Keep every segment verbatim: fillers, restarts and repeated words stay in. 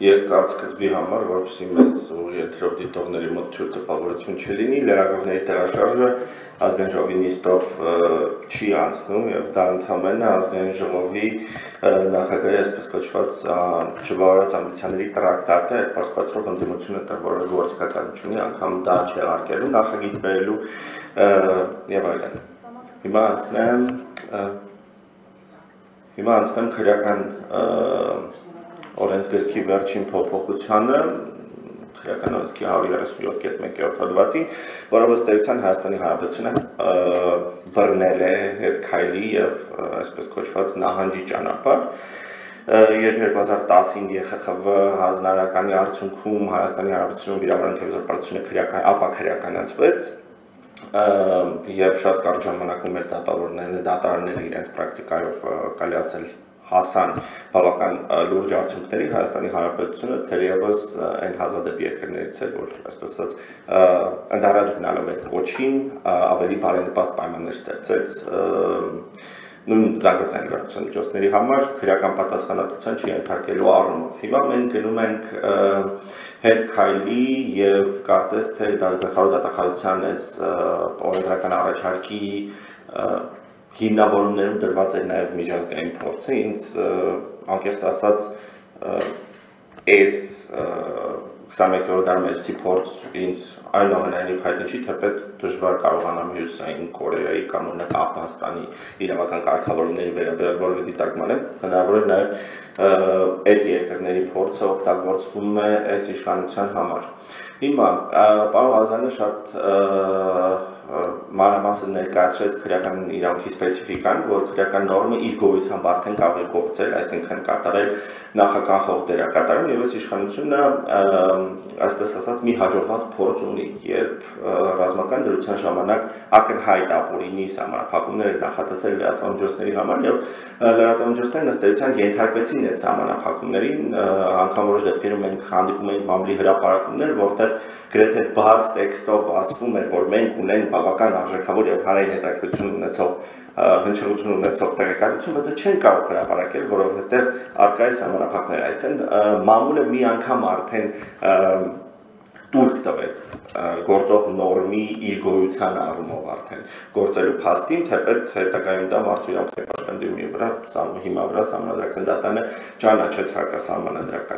Ես կարծիքսբի համար, որպեսզի մեզ եթերով դիտողների մոտ թույլ տպավորություն չլինի, լրագրողների տեղաշարժը ազգային ժողովի նիստով չի անցնում եւ դա ընդհանրապես ազգային ժողովի նախագահի այսպես կոչված չբավարար ամբիցիաների տրակտատ է, պարզպատրով ընդդիմությունը որը գործիքական չունի, անգամ դա չեղարկելու, նախագիծ բերելու եւ այլն։ Հիմա անցնեմ Հիմա անցնեմ քրեական օրենսգրքի վերջին փոփոխությանը, քրեական օրենսգրքի հարյուր երեսունյոթ կետ մեկ հոդվածին, որով ըստ էության Հայաստանի Հանրապետությունը բռնել է հետ քայլի եւ այսպես կոչված նահանջի ճանապարհ, երբ երկու հազար տասին Ե Խ Խ V հանձնարարականի արդյունքում Հայաստանի Հանրապետությունում վիրավորանք եւ զորպարտությունը քրեական ապաքրեականացվեց եւ շատ կարճ ժամանակում էր դատավորները դատարանները իրենց պրակտիկայով կարելի ասել հասան բավական լուրջ արդյունքների Հայաստանի Հանրապետությունը թերևս այն հազվադեպ երկրներից էր, որ այսպես ասած ընդառաջ գնալով այդ կոչին ավելի բարենպաստ պայմաններ ստեղծեց նույն զանգվածային լրատվության միջոցների համար քրեական պատասխանատվության չենթարկելու առումով։ Հիմա մենք գնում ենք հետ քայլի եւ կարծես թե գլխավոր դատախազության այս օրենսդրական առաջարկի հիմնավորումներում դրված էր նաև միջազգային փորձը, ինձ անկեղծ ասած այս քսանմեկերորդ դարի մեծի փորձ ինձ այնուամենայնիվ հայտնի չի, թեպետ դժվար կարողանամ Հյուսիսային Կորեայի կամ օրինակ Աֆղանստանի իրավական կարգավորումների վերաբերյալ որևէ դիտարկման եմ, հնարավոր է նաև այդ երկրների փորձը օգտագործվում է այս իշխանության համար։ Հիմա պարոն Ղազարյանը շատ մանրամասն ներկայացրեց քրեական իրավունքի սպეციფიკան, որ քրեական նորմը իր գոյությամբ արդեն կարող է գործել, այսինքն կատարել նախաքանխող դերակատարում եւ այս իշխանությունը այսպես ասած մի հաջողված փորձ ունի, երբ ռազմական դրության ժամանակ ակնհայտ ապօրինի սահմանափակումներ նախատեսել լրատվամիջոցների համար եւ լրատվամիջոցներն ըստ էության ենթարկվեցին այդ սահմանափակումներին, անգամ որոշ դեպքերում մենք հանդիպում ենք մամլի հրապարակումներ, որտեղ գրեթե բաց տեքստով ասվում էր, որ մենք ունենք բավական արժեքավոր եւ հանրային հետաքրքրություն ունեցող հնչեղություն ունեցող տեղեկատվություն, բայց չեն կարող հրապարակել, որովհետեւ արկա է սահմանափակներ, այսինքն մամուլը մի անգամ արդեն տուրք տվեց գործող նորմի իր գոյության առումով արդեն գործելու փաստին, թեպետ հետագայում դա մարդու իրավունքների պաշտպանների վրա հիմա վրա սահմանադրական դատարանը ճանաչեց հակասահմանադրական։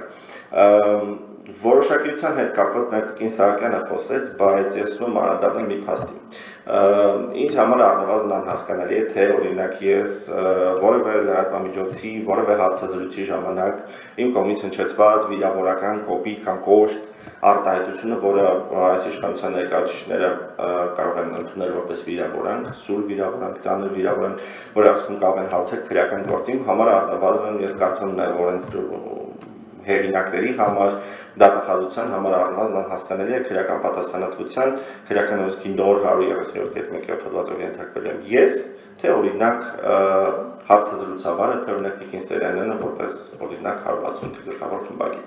Որոշակիության հետ կապված նաև Տիկին Սահակյանը խոսեց, բայց ես ուզում եմ անդրադառնալ մի փաստի։ Ինձ համար առնվազն անհասկանալի է, թե օրինակ ես որևէ լրատվամիջոցի, որևէ հարցազրույցի ժամանակ իմ կողմից հնչեցված վիրավորական կոպիտ կամ կոշտ արտահայտությունը, որը այս իշխանության ներկայացուցիչները կարող են ընդունել որպես վիրավորանք, սուր վիրավորանք, ծանր վիրավորանք, որի արդյունքում կարող են հարուցել քրեական գործի համար առնվազն ես կարծում եմ նաև օրենսդրություն հեղինակների համար, դատախազության համար առնվազն անհասկանալի է քրեական պատասխանատվության, քրեական օրենսգրքի նոր հարյուր երեսունյոթ կետ մեկ հոդվածով ենթարկվել եմ ես, թե օրինակ հարցազրույցավարը, թե օրինակ Տիկին Սեյրանյանը որպես օրինակ հարյուր վաթսուն գլխավոր խմբագիր։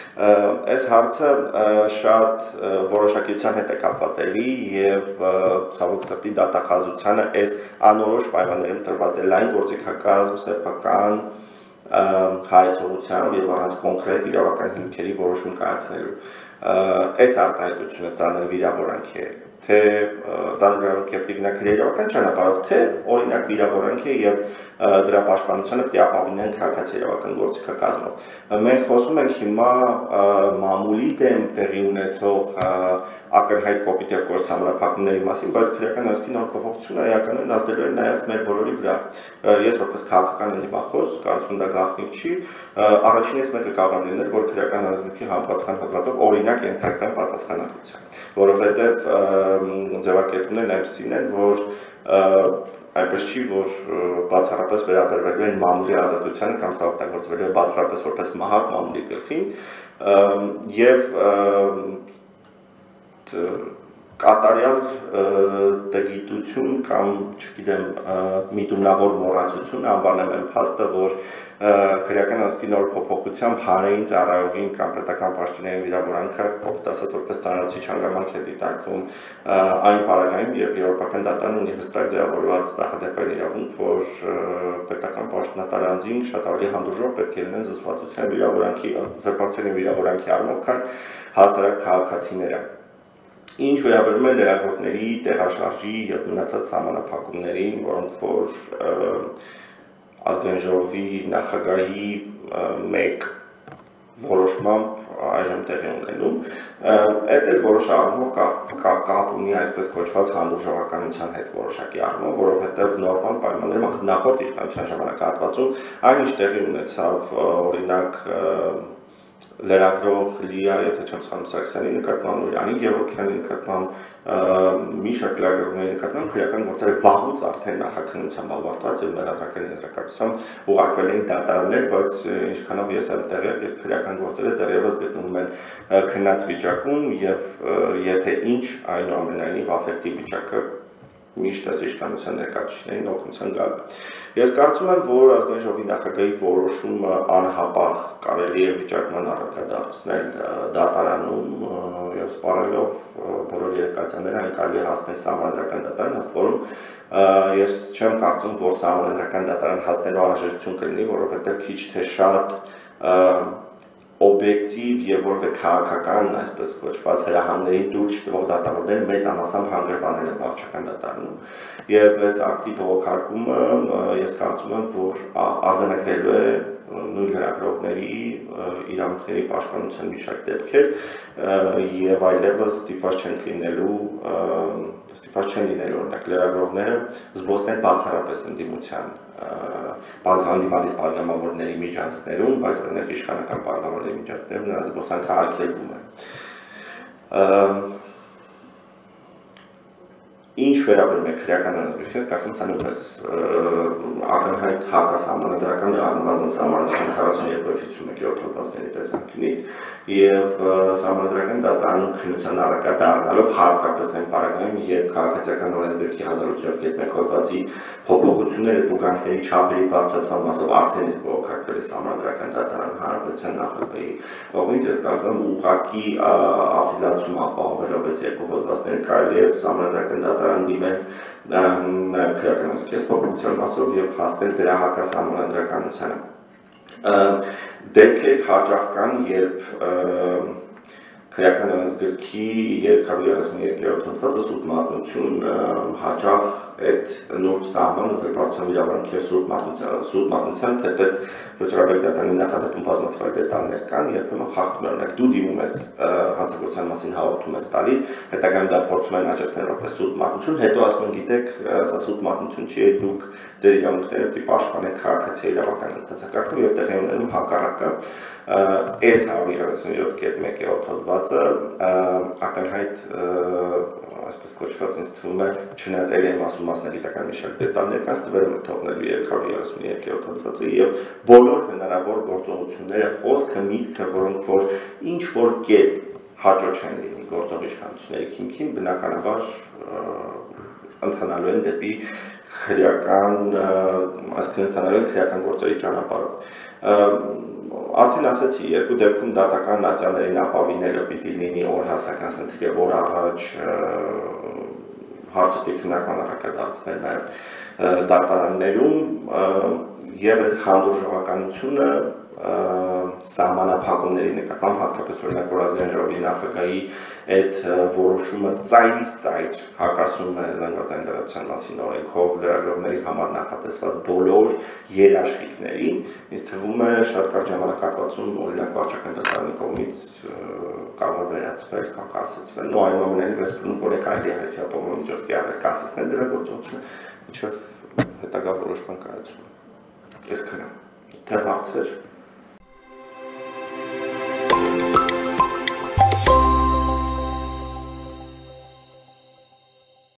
Այս հարցը շատ որոշակիության հետ է կապված էլի եւ ցավոք սրտի դատախազությանը այս անորոշ պայմաններում տրված է լայն գործիքակազմ, սեփական հայեցողությամբ եւ առանց կոնկրետ իրավական հիմքերի որոշում կայացնելու։ Այս արտահայտությունը ծանր վիրավորանք է, թե ծանր վիրավորանք եւ տիկնակրի իրավական ճանապարհով, թե օրինակ վիրավորանք է եւ դրա պաշտպանությունը պետք է ապավինեն քաղաքացի իրավական գործիքակազմով։ Մենք խոսում ենք հիմա մամուլի դեմ տեղի ունեցող ակնհայտ կոպիտ եւ կոշտ սահմանափակումների մասին, բայց քրեական օրենսգրքի նոր փոփոխությունը էականորեն ազդելու է նաեւ մեր բոլորի վրա։ Ես որպես քաղաքական ընդդիմախոս կարծում եմ դա գաղտնիք չի, առաջինից մեկը կարող է լինել, որ քրեական օրենսգրքի համապատասխան հոդվածով օրինակ ենթարկվեն պատասխանատվության, որովհետեւ ձևակերպումներն այնպիսին են, որ այնպես չի, որ բացառապես վերաբերվելու են մամուլի ազատությանը կամ սա օգտագործվելու է բացառապես որպես մահակ մամուլի գլխին եւ կատարյալ տգիտություն կամ, չգիտեմ, միտումնավոր մոռացություն անվանեմ այն փաստը, որ քրեական անձի նոր փոփոխությամբ հանրային ծառայողին կամ պետական պաշտոնյայի վիրավորանքը կոպտասած որպես ծանրոցի հանգամանք է դիտարկվում այն պարագայում, երբ եվրոպական դատարանը ունի հստակ ձևավորված նախադեպային իրավունք, որ պետական պաշտոնատար անձին շատ ավելի հանդուրժող պետք է լինեն զսպվածության վիրավորանքի, զրպարտության վիրավորանքի առումով, քան հասարակ քաղաքացիները։ Ինչ վերաբերում է լրագրողների տեղաշարժի եւ մնացած սահմանափակումներին, որոնք որ ազգային ժողովի նախագահի մեկ որոշմամբ այժմ տեղի ունենում, այդ էլ որոշ առումով կապ ունի այսպես կոչված հանդուրժողականության հետ որոշակի առումով, որովհետեւ նորմալ պայմաններում նախորդ իշխանության ժամանակահատվածում այն ինչ տեղի ունեցավ, օրինակ լրագրող Լիա, եթե չեմ սխալվում, Սարգսյանի նկատմամբ, Նուրյանի Գևորգյանի նկատմամբ, մի շարք լրագրողների նկատմամբ քրեական գործերը վաղուց արդեն նախաքննությամբ ավարտված եւ մեղադրական եզրակացությամբ ուղարկվել էին դատարաններ, բայց ինչքանով ես եմ տեղյակ, այդ քրեական գործերը դեռևս գտնվում են քննած վիճակում եւ եթե ինչ, այնուամենայնիվ աֆեկտիվ վիճակը միշտ այս իշխանության ներկայացուցիչներին օգնության գալու։ Ես կարծում եմ, որ ազգային ժողովի նախագահի որոշումը անհապաղ կարելի է վիճակման առարկադարձնել դատարանում եւ սպառելով բոլոր երեկացյանները այն կարելի է հասնել սահմանադրական դատարան, ըստ որում ես չեմ կարծում, որ սահմանադրական դատարան հասնելու անհրաժեշտություն կլինի, որովհետեւ քիչ թե շատ օբյեկտիվ եւ որևէ քաղաքական, այսպես կոչված հրահանգներին դուրս չտվող դատավորները մեծամասամբ հանգրվանել են վարչական դատարանում։ Եվ այս ակտի բողոքարկումը ես կարծում եմ, որ արձանագրելու է նույն լրագրողների իրավունքների պաշտպանության մի շարք դեպքեր եւ այլևս ստիպված չեն լինելու ստիպված չեն լինելու օրինակ լրագրողները զբոսնել բացառապես ընդդիմության հանդիմանալի պարլամավորների միջանցքներում, բայց օրինակ իշխանական պարլամավորների միջանցքներում նրանց զբոսանքը արգելվում է։ Ինչ վերաբերում է քրեական անձնագրին, ես կարծում եմ, սա նույնպես ակնհայտ հակասահմանադրական առնվազն սահմանադրական քառասունյոթ յոթ հոդվածների տեսանկյունից եւ սահմանադրական դատարանում քննության առարկա դառնալով հատկապես այն պարագայում, երբ քաղաքացիական օրենսգրքի հազար ութսուն յոթ մեկ հոդվածի փոփոխությունները տուգանքների չափերի բարձրացման մասով արդեն իսկ բողոքարկվել է սահմանադրական դատարան հանրապետության նախագահի կողմից, ես կարծում եմ ուղղակի աֆիլիացում ապահովելով այս երկու հոդվածները կարելի է սահմանադրական դատարան դիմել նաև քրեական անձնագրի փոփոխության մասով եւ հասնել դրա հակասահմանադրականությանը։ Դեպքեր հաճախ կան, երբ քրեական անձնագրքի երկրորդ երեսունյոթ հոդվածը սուրբ մատնություն հաճախ այդ նոր սահմանը զրպարտության վիրավորանքի եւ սուրբ մատնության սուրբ մատնության թեպետ վճռաբեկ դատարանի նախադեպում բազմաթիվ այլ դետալներ կան, երբեմն խախտում են, օրինակ դու դիմում ես հանցագործության մասին հաղորդում ես տալիս, հետագայում դա փորձում են աճեցնել որպես սուրբ մատնություն, հետո ասում են գիտեք, սա սուրբ մատնություն չի, դուք ձեր իրավունքները պետք է պաշտպանեք քաղաքացիի իրավական ընթացակարգում եւ տեղի ունենում հակառակը այս հարյուր երեսունյոթ մեկ հոդվածը ակնհայտ այսպես կոչված ինձ թվում է չնայած էլ եմ ասում մասնագիտական մի շարք դետալներ կան ստվերում է թողնելու երկրորդ երեսունյոթ հոդվածը եւ բոլոր հնարավոր գործողությունները խոսքը միտքը որոնք որ ինչ որ կերպ հաճո չեն լինի գործող իշխանությունների քիմքին բնականաբար ընթանալու են դեպի քրեական այսինքն ընթանալու են քրեական գործերի ճանապարհով Արդեն ասացի, երկու դեպքում դատական ատյաններին ապավինելը պիտի լինի օրհասական խնդիր է, որ առաջ հարցը պիտի քննարկման առարկա դարձնել նաև դատարաններում եւ այս հանդուրժողականությունը սահմանափակումների նկատմամբ հատկապես օրինակ որ ազգային ժողովի նախագահի այդ որոշումը ծայրից ծայր հակասում է զանգվածային լրատվության մասին օրենքով լրագրողների համար նախատեսված բոլոր երաշխիքներին, ինձ թվում է շատ կարճ ժամանակահատվածում օրինակ վարչական դատարանի կողմից կարող է վերացվել կամ կասեցվել, ու այնուամենայնիվ ես բնում որ կարելի է հայցի ապահովման միջոցի առարկա կասեցնել դրա գործողությունը, մինչև հետագա որոշման կայացումը։ Ես քննեմ, թե հարցեր